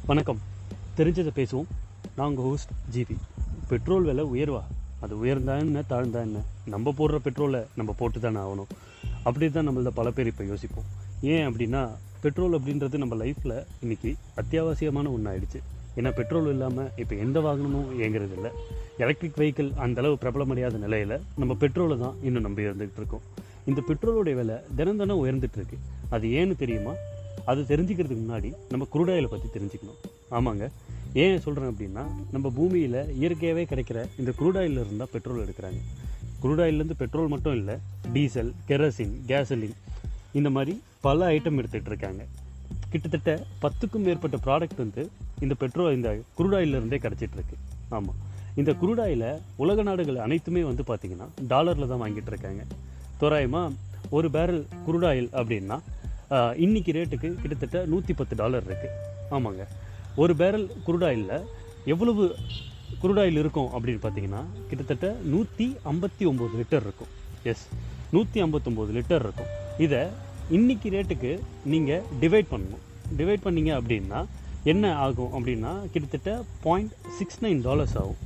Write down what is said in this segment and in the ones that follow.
வணக்கம். தெரிஞ்சதை பேசுவோம். நான் உங்கள் ஹோஸ்ட் ஜிவி. பெட்ரோல் விலை உயர்வா? அது உயர்ந்தா என்ன தாழ்ந்தா என்ன, நம்ம போடுற பெட்ரோலை நம்ம போட்டு தானே ஆகணும். அப்படி தான் நம்மள பல பேர் இப்போ யோசிப்போம். ஏன் அப்படின்னா பெட்ரோல் அப்படின்றது நம்ம லைஃப்பில் இன்றைக்கி அத்தியாவசியமான ஒன்று ஆயிடுச்சு. ஏன்னா பெட்ரோல் இல்லாமல் இப்போ எந்த வாகனமும் இயங்குறது இல்லை. எலக்ட்ரிக் வெஹிக்கிள் அந்தளவு பிரபலமடையாத நிலையில் நம்ம பெட்ரோலை தான் இன்னும் நம்பி இருந்துகிட்டு இருக்கோம். இந்த பெட்ரோலோடைய விலை தினம் தினம் உயர்ந்துட்டுருக்கு. அது ஏன்னு தெரியுமா? அது தெரிஞ்சுக்கிறதுக்கு முன்னாடி நம்ம குரூட் ஆயிலை பற்றி தெரிஞ்சுக்கணும். ஆமாங்க, ஏன் சொல்கிறேன் அப்படின்னா நம்ம பூமியில் இயற்கையாகவே கிடைக்கிற இந்த குரூட் ஆயிலில் இருந்தால் பெட்ரோல் எடுக்கிறாங்க. குரூட் ஆயிலேருந்து பெட்ரோல் மட்டும் இல்லை, டீசல், கெரோசின், கேசலின், இந்த மாதிரி பல ஐட்டம் எடுத்துகிட்டு இருக்காங்க. கிட்டத்தட்ட 10க்கும் மேற்பட்ட ப்ராடக்ட் இந்த குரூட் ஆயிலிருந்தே கிடச்சிட்ருக்கு. ஆமாம், இந்த குரூட் ஆயிலை உலக நாடுகள் அனைத்துமே பார்த்திங்கன்னா டாலரில் தான் வாங்கிட்டு இருக்காங்க. தோராயமாக ஒரு பேரல் குரூட் ஆயில் அப்படின்னா இன்றைக்கி ரேட்டுக்கு கிட்டத்தட்ட $110 இருக்குது. ஆமாங்க, ஒரு பேரல் குரூட் ஆயிலில் எவ்வளவு குரூட் ஆயில் இருக்கும் அப்படின்னு பார்த்தீங்கன்னா கிட்டத்தட்ட 159 லிட்டர் இருக்கும். எஸ், 159 லிட்டர் இருக்கும். இதை இன்றைக்கி ரேட்டுக்கு நீங்கள் டிவைட் பண்ணணும். டிவைட் பண்ணிங்க அப்படின்னா என்ன ஆகும் அப்படின்னா கிட்டத்தட்ட $0.69 ஆகும்.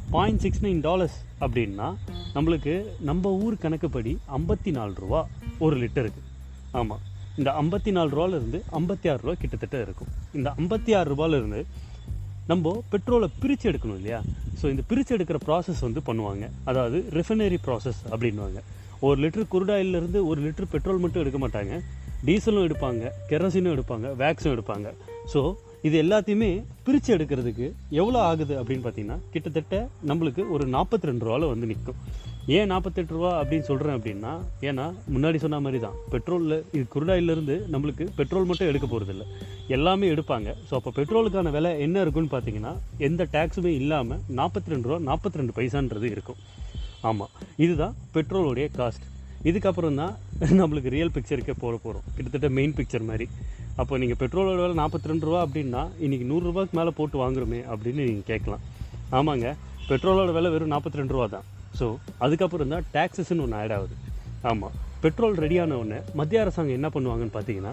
$0.69 அப்படின்னா நம்மளுக்கு நம்ம ஊர் கணக்குப்படி 54 ரூபா ஒரு லிட்டருக்கு. ஆமாம், இந்த 54 ரூபாயிலிருந்து 56 ரூபா கிட்டத்தட்ட இருக்கும். இந்த 56 ரூபாயிலிருந்து நம்ம பெட்ரோலை பிரித்து எடுக்கணும் இல்லையா? ஸோ இந்த பிரித்து எடுக்கிற ப்ராசஸ் பண்ணுவாங்க. அதாவது ரிஃபைனரி ப்ராசஸ் அப்படின்வாங்க. ஒரு லிட்டர் குரூட் ஆயிலிருந்து ஒரு லிட்டர் பெட்ரோல் மட்டும் எடுக்க மாட்டாங்க, டீசலும் எடுப்பாங்க, கெரோசினும் எடுப்பாங்க, வேக்ஸும் எடுப்பாங்க. ஸோ இது எல்லாத்தையுமே பிரித்து எடுக்கிறதுக்கு எவ்வளோ ஆகுது அப்படின்னு பார்த்தீங்கன்னா கிட்டத்தட்ட நம்மளுக்கு ஒரு 42 ரூபாவில் நிற்கும். ஏன் 48 ரூபா அப்படின்னு சொல்கிறேன் அப்படின்னா, ஏன்னா முன்னாடி சொன்ன மாதிரி தான் பெட்ரோலில் இது குரூட் ஆயிலிருந்து நம்மளுக்கு பெட்ரோல் மட்டும் எடுக்க போகிறதில்ல, எல்லாமே எடுப்பாங்க. ஸோ அப்போ பெட்ரோலுக்கான விலை என்ன இருக்குன்னு பார்த்தீங்கன்னா எந்த டேக்ஸுமே இல்லாமல் 42 ரூபா 42 பைசான்றது இருக்கும். ஆமாம், இதுதான் பெட்ரோலுடைய காஸ்ட். இதுக்கப்புறம் தான் நம்மளுக்கு ரியல் பிக்சருக்கே போகிறோம், கிட்டத்தட்ட மெயின் பிக்சர் மாதிரி. அப்போ நீங்கள் பெட்ரோலோட விலை 42 ரூபா அப்படின்னா இன்றைக்கி 100 ரூபாய்க்கு மேலே போட்டு வாங்குறோமே அப்படின்னு நீங்கள் கேட்கலாம். ஆமாங்க, பெட்ரோலோட விலை வெறும் 42 ரூபா தான். ஸோ அதுக்கப்புறம் தான் டேக்ஸஸ்ன்னு ஒன்று ஆட் ஆகுது. ஆமாம், பெட்ரோல் ரெடியான ஒன்று மத்திய அரசாங்கம் என்ன பண்ணுவாங்கன்னு பார்த்தீங்கன்னா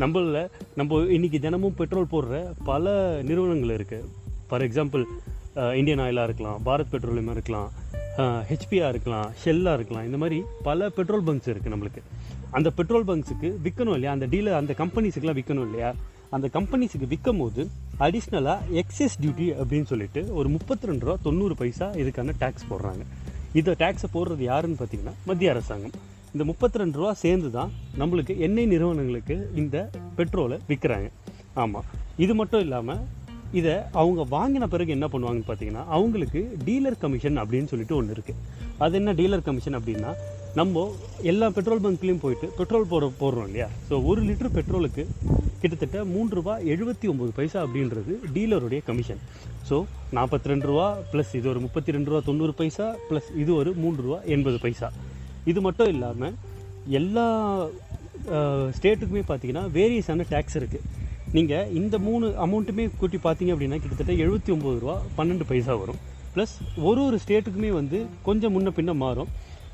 நம்ம இன்றைக்கி தினமும் பெட்ரோல் போடுற பல நிறுவனங்கள் இருக்குது. ஃபார் எக்ஸாம்பிள் இந்தியன் ஆயிலாக இருக்கலாம், பாரத் பெட்ரோலியமாக இருக்கலாம், ஹெச்பியாக இருக்கலாம், ஷெல்லாக இருக்கலாம். இந்த மாதிரி பல பெட்ரோல் பங்க்ஸ் இருக்குது நம்மளுக்கு. அந்த பெட்ரோல் பங்க்ஸுக்கு விற்கணும் இல்லையா, அந்த டீலர் அந்த கம்பெனிஸுக்கெலாம் விற்கணும் இல்லையா? அந்த கம்பெனிஸுக்கு விற்கும் போது அடிஷ்னலாக எக்ஸஸ் டியூட்டி அப்படின்னு சொல்லிட்டு ஒரு 32 ரூபா 90 பைசா இதுக்கான டேக்ஸ் போடுறாங்க. இதை டேக்ஸை போடுறது யாருன்னு பார்த்தீங்கன்னா மத்திய அரசாங்கம். இந்த 32 ரூபா சேர்ந்து தான் நம்மளுக்கு எண்ணெய் நிறுவனங்களுக்கு இந்த பெட்ரோலை விற்கிறாங்க. ஆமாம், இது மட்டும் இல்லாமல் இதை அவங்க வாங்கின பிறகு என்ன பண்ணுவாங்கன்னு பார்த்தீங்கன்னா அவங்களுக்கு டீலர் கமிஷன் அப்படின்னு சொல்லிட்டு ஒன்று இருக்குது. அது என்ன டீலர் கமிஷன் அப்படின்னா, நம்ம எல்லா பெட்ரோல் பங்க்லேயும் போயிட்டு பெட்ரோல் போடுறோம் இல்லையா? ஸோ ஒரு லிட்டர் பெட்ரோலுக்கு கிட்டத்தட்ட 3 ரூபா 79 பைசா அப்படின்றது டீலருடைய கமிஷன். ஸோ 42 ரூபா ப்ளஸ் இது ஒரு 32 ரூபா 90 பைசா ப்ளஸ் இது ஒரு 3 ரூபா 80 பைசா. இது மட்டும் இல்லாமல் எல்லா ஸ்டேட்டுக்குமே பார்த்தீங்கன்னா வேரியஸான டேக்ஸ் இருக்குது. நீங்கள் இந்த 3 அமௌண்ட்டுமே கூட்டி பார்த்தீங்க அப்படின்னா கிட்டத்தட்ட 79 ரூபா 12 பைசா வரும். ப்ளஸ் ஒரு ஸ்டேட்டுக்குமே கொஞ்சம் முன்ன பின்ன மாறும்.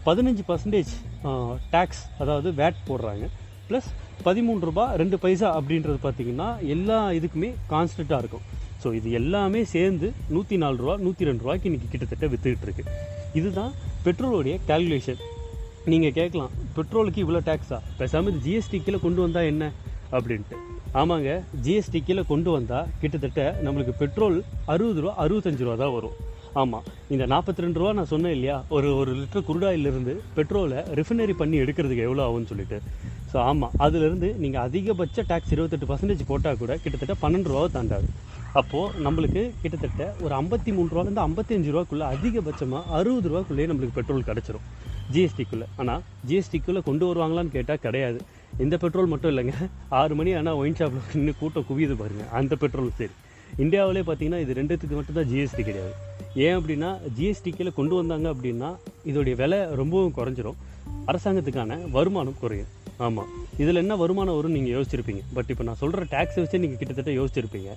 15% டேக்ஸ், அதாவது வேட் போடுறாங்க. ப்ளஸ் 13 ரூபா 2 பைசா அப்படின்றது பார்த்திங்கன்னா எல்லா இதுக்குமே கான்ஸ்டண்ட்டாக இருக்கும். ஸோ இது எல்லாமே சேர்ந்து 104 ரூபா 102 ரூபாய்க்கு இன்றைக்கி கிட்டத்தட்ட விற்றுக்கிட்டு இருக்குது. இதுதான் பெட்ரோலுடைய கால்குலேஷன். நீங்கள் கேட்கலாம், பெட்ரோலுக்கு இவ்வளோ டேக்ஸா, பேசாமல் இது ஜிஎஸ்டி கீழே கொண்டு வந்தால் என்ன அப்படின்ட்டு. ஆமாங்க, ஜிஎஸ்டி கீழே கொண்டு வந்தால் கிட்டத்தட்ட நம்மளுக்கு பெட்ரோல் 60 ரூபா 65 ரூபா தான் வரும். ஆமாம், இந்த 42 ரூபா நான் சொன்னேன் இல்லையா, ஒரு லிட்டர் குரூட் ஆயிலிருந்து பெட்ரோலை ரிஃபைனரி பண்ணி எடுக்கிறதுக்கு எவ்வளோ ஆகும்னு சொல்லிட்டு. ஸோ ஆமாம், அதிலிருந்து நீங்கள் அதிகபட்ச டேக்ஸ் 28% போட்டால் கூட கிட்டத்தட்ட 12 ரூபாவை தாண்டாது. அப்போது நம்மளுக்கு கிட்டத்தட்ட ஒரு 53 ரூபாலேருந்து 55 ரூபாக்குள்ளே அதிகபட்சமாக 60 ரூபாக்குள்ளேயே நம்மளுக்கு பெட்ரோல் கிடச்சிரும் ஜிஎஸ்டிக்குள்ளே. ஆனால் ஜிஎஸ்டிக்குள்ளே கொண்டு வருவாங்களான்னு கேட்டால் கிடையாது. இந்த பெட்ரோல் மட்டும் இல்லைங்க, 6 மணி ஆனால் ஒயின் ஷாப்பில் இன்னும் கூட்டம் குவியுது பாருங்கள், அந்த பெட்ரோல். சரி, இந்தியாவிலே பார்த்தீங்கன்னா இது 2த்துக்கு மட்டும்தான் ஜிஎஸ்டி கிடையாது. ஏன் அப்படின்னா ஜிஎஸ்டி கீழே கொண்டு வந்தாங்க அப்படின்னா இதோடைய விலை ரொம்பவும் குறைஞ்சிரும், அரசாங்கத்துக்கான வருமானம் குறையும். ஆமாம், இதில் என்ன வருமானம் வரும்னு நீங்கள் யோசிச்சிருப்பீங்க. பட் இப்போ நான் சொல்கிற டேக்ஸ் வச்சு நீங்கள் கிட்டத்தட்ட யோசிச்சிருப்பீங்க.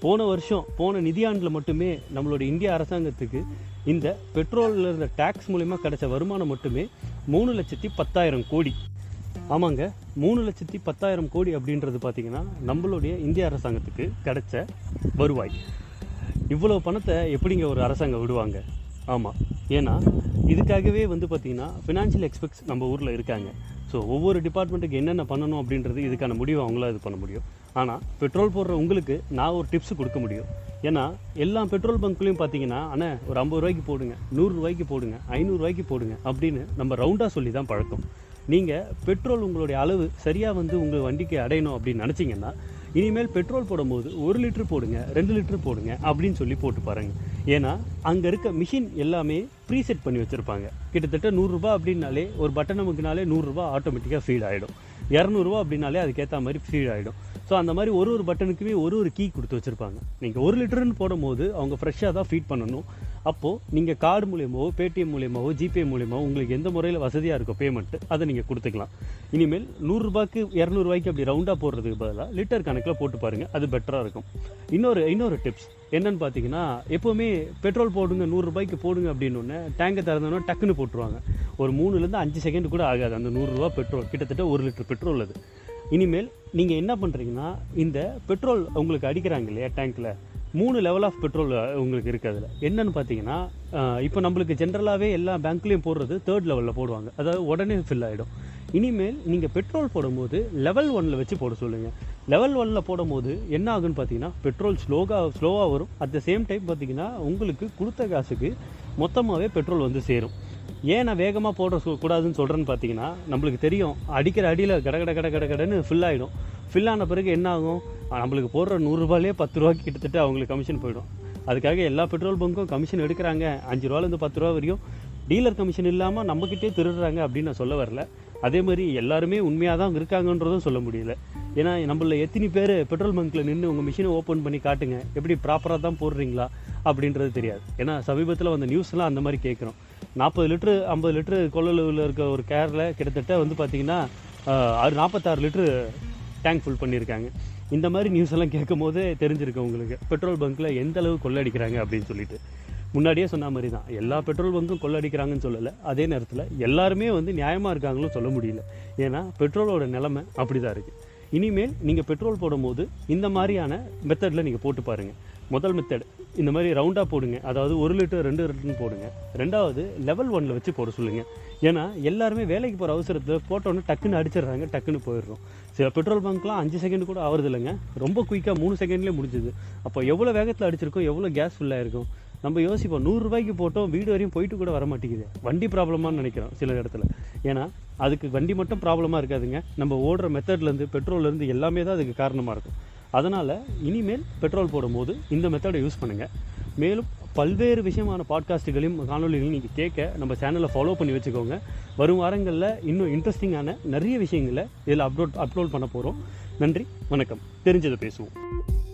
போன நிதியாண்டில் மட்டுமே நம்மளுடைய இந்திய அரசாங்கத்துக்கு இந்த பெட்ரோலில் இருந்த டேக்ஸ் மூலிமா கிடைச்ச வருமானம் மட்டுமே 3,10,000 கோடி. ஆமாங்க, 3,10,000 கோடி அப்படின்றது பார்த்திங்கன்னா நம்மளுடைய இந்திய அரசாங்கத்துக்கு கிடைச்ச வருவாய். இவ்வளோ பணத்தை எப்படிங்க ஒரு அரசாங்கம் விடுவாங்க? ஆமாம், ஏன்னா இதுக்காகவே பார்த்திங்கன்னா ஃபினான்ஷியல் எக்ஸ்பெக்ட்ஸ் நம்ம ஊரில் இருக்காங்க. ஸோ ஒவ்வொரு டிபார்ட்மெண்ட்டுக்கு என்னென்ன பண்ணணும் அப்படின்றது இதுக்கான முடிவை அவங்களாம் இது பண்ண முடியும். ஆனால் பெட்ரோல் போடுற உங்களுக்கு நான் ஒரு டிப்ஸ் கொடுக்க முடியும். ஏன்னா எல்லா பெட்ரோல் பங்க்லையும் பார்த்தீங்கன்னா, அண்ணா ஒரு 50 ரூபாய்க்கு போடுங்க, 100 ரூபாய்க்கு போடுங்க, 500 ரூபாய்க்கு போடுங்க அப்படின்னு நம்ம ரவுண்டாக சொல்லி தான் பழக்கம். நீங்கள் பெட்ரோல் உங்களுடைய அளவு சரியாக உங்கள் வண்டிக்கு அடையணும் அப்படின்னு நினச்சிங்கன்னா, இனிமேல் பெட்ரோல் போடும்போது 1 லிட்டர் போடுங்க, 2 லிட்டர் போடுங்க அப்படின்னு சொல்லி போட்டு பாருங்கள். ஏன்னா அங்கே இருக்க மிஷின் எல்லாமே ப்ரீசெட் பண்ணி வச்சுருப்பாங்க. கிட்டத்தட்ட 100 ரூபா அப்படின்னாலே ஒரு பட்டன் நமக்குனாலே 100 ரூபா ஆட்டோமேட்டிக்காக ஃபீட் ஆகிடும். 200 ரூபா அப்படின்னாலே அதுக்கேற்ற மாதிரி ஃபீட் ஆகிடும். ஸோ அந்த மாதிரி ஒரு பட்டனுக்குமே ஒரு கீ கொடுத்து வச்சுருப்பாங்க. நீங்கள் 1 லிட்டருன்னு போடும்போது அவங்க ஃப்ரெஷ்ஷாக தான் ஃபீட் பண்ணணும். அப்போது நீங்கள் கார்டு மூலியமாவோ, பேடிஎம் மூலியமாவோ, ஜிபே மூலியமாவோ உங்களுக்கு எந்த முறையில் வசதியாக இருக்கோ பேமெண்ட்டு அதை நீங்கள் கொடுத்துக்கலாம். இனிமேல் 100 ரூபாய்க்கு 200 ரூபாய்க்கு அப்படி ரவுண்டாக போடுறதுக்கு பதிலாக லிட்டர் கணக்கில் போட்டு பாருங்கள், அது பெட்டராக இருக்கும். இன்னொரு டிப்ஸ் என்னென்னு பார்த்தீங்கன்னா, எப்போவுமே பெட்ரோல் போடுங்க 100 ரூபாய்க்கு போடுங்க அப்படின்னு டேங்கை திறந்தோன்னா டக்குன்னு போட்டுருவாங்க. ஒரு 3லேருந்து 5 செகண்ட் கூட ஆகாது அந்த 100 ரூபா பெட்ரோல், கிட்டத்தட்ட 1 லிட்டர் பெட்ரோல் அது. இனிமேல் நீங்கள் என்ன பண்ணுறீங்கன்னா, இந்த பெட்ரோல் உங்களுக்கு அடிக்கிறாங்க இல்லையா டேங்க்கில், 3 லெவல் ஆஃப் பெட்ரோல் உங்களுக்கு இருக்குது. அதில் என்னென்னு பார்த்தீங்கன்னா, இப்போ நம்மளுக்கு ஜென்ரலாகவே எல்லா பேங்க்லேயும் போடுறது 3rd லெவலில் போடுவாங்க, அதாவது உடனே ஃபில் ஆகிடும். இனிமேல் நீங்கள் பெட்ரோல் போடும்போது லெவல் 1ல் வச்சு போட சொல்லுங்கள். லெவல் 1ல் போடும்போது என்ன ஆகுன்னு பார்த்தீங்கன்னா, பெட்ரோல் ஸ்லோவாக வரும். அட் த சேம் டைம் பார்த்தீங்கன்னா உங்களுக்கு கொடுத்த காசுக்கு மொத்தமாகவே பெட்ரோல் சேரும். ஏன் நான் வேகமாக போடக்கூடாதுன்னு சொல்கிறேன்னு பார்த்தீங்கன்னா, நம்மளுக்கு தெரியும் அடிக்கிற அடியில் கடன்னு ஃபில் ஆகிடும். ஃபில் ஆன பிறகு என்ன ஆகும், நம்மளுக்கு போடுற 100 ரூபாயிலே 10 ரூபாய்க்கு கிட்டத்தட்ட அவங்களுக்கு கமிஷன் போயிடும். அதுக்காக எல்லா பெட்ரோல் பங்க்கும் கமிஷன் எடுக்கிறாங்க, 5 ரூபாலேருந்து 10 ரூபா வரையும் டீலர் கமிஷன் இல்லாமல் நம்மக்கிட்டே திருடுறாங்க அப்படின்னு நான் சொல்ல வரல. அதே மாதிரி எல்லாருமே உண்மையாக தான் இருக்காங்கன்றதும் சொல்ல முடியல. ஏன்னா நம்மள எத்தனை பேர் பெட்ரோல் பங்க்கில் நின்று உங்கள் மிஷினை ஓப்பன் பண்ணி காட்டுங்க, எப்படி ப்ராப்பராக தான் போடுறீங்களா அப்படின்றது தெரியாது. ஏன்னா சமீபத்தில் வந்த நியூஸ்லாம் அந்த மாதிரி கேட்குறோம். 40 லிட்டரு 50 லிட்டரு கொள்ளளவில் இருக்க ஒரு கேரில் கிட்டத்தட்ட பார்த்தீங்கன்னா 46 லிட்டரு டேங்க் ஃபுல் பண்ணியிருக்காங்க. இந்த மாதிரி நியூஸ் எல்லாம் கேட்கும் போது தெரிஞ்சிருக்கு உங்களுக்கு பெட்ரோல் பங்க்கில் எந்த அளவு கொள்ளடிக்கிறாங்க அப்படின்னு சொல்லிட்டு. முன்னாடியே சொன்ன மாதிரி தான் எல்லா பெட்ரோல் பங்க்கும் கொள்ளடிக்கிறாங்கன்னு சொல்லலை, அதே நேரத்தில் எல்லாருமே நியாயமாக இருக்காங்களும் சொல்ல முடியல. ஏன்னா பெட்ரோலோட நிலைமை அப்படி தான் இருக்குது. இனிமேல் நீங்கள் பெட்ரோல் போடும்போது இந்த மாதிரியான மெத்தடில் நீங்கள் போட்டு பாருங்கள். முதல் மெத்தட் இந்த மாதிரி ரவுண்டாக போடுங்க, அதாவது 1 லிட்டர் 2 லிட்டர்னு போடுங்க. ரெண்டாவது லெவல் 1ல் வச்சு போட சொல்லுங்கள். ஏன்னா எல்லாருமே வேலைக்கு போகிற அவசரத்தில் போட்டோன்னே டக்குன்னு அடிச்சிடுறாங்க, டக்குன்னு போயிடுறோம். சில பெட்ரோல் பங்க்லாம் 5 செகண்ட் கூட ஆகிறது இல்லைங்க, ரொம்ப குயிக்காக 3 செகண்ட்லேயே முடிஞ்சுது. அப்போ எவ்வளோ வேகத்தில் அடிச்சிருக்கோம், எவ்வளோ கேஸ் ஃபுல்லாக இருக்கும். நம்ம யோசிப்போம், 100 ரூபாய்க்கு போட்டோம் வீடு வரையும் போயிட்டு கூட வர மாட்டேங்குது, வண்டி ப்ராப்ளமானு நினைக்கிறோம் சில இடத்துல. ஏன்னா அதுக்கு வண்டி மட்டும் ப்ராப்ளமாக இருக்காதுங்க, நம்ம ஓடுற மெத்தட்லேருந்து பெட்ரோல்லேருந்து எல்லாமே தான் அதுக்கு காரணமாக இருக்கும். அதனால் இனிமேல் பெட்ரோல் போடும்போது இந்த மெத்தடை யூஸ் பண்ணுங்கள். மேலும் பல்வேறு விஷயமான பாட்காஸ்ட்டுகளையும் காணொலிகளையும் நீங்கள் கேட்க நம்ம சேனலை ஃபாலோ பண்ணி வச்சுக்கோங்க. வரும் வாரங்களில் இன்னும் இன்ட்ரெஸ்டிங்கான நிறைய விஷயங்களை இதில் அப்லோட் பண்ண போகிறோம். நன்றி, வணக்கம். தெரிஞ்சதை பேசுவோம்.